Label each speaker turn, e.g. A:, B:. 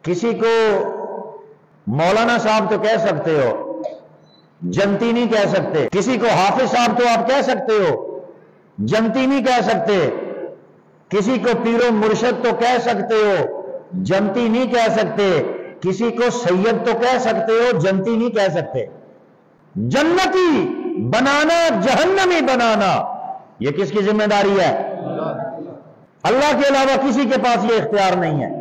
A: किसी को मौलाना साहब तो कह सकते हो, जनती नहीं कह सकते। किसी को हाफिज साहब तो आप कह सकते हो, जनती नहीं कह सकते। किसी को पीरो मुर्शद तो कह सकते हो, जनती नहीं कह सकते। किसी को सैयद तो कह सकते हो, जनती नहीं कह सकते। जन्नती बनाना, जहन्नमी बनाना, यह किसकी जिम्मेदारी है? अल्लाह के अलावा किसी के पास यह इख्तियार नहीं है।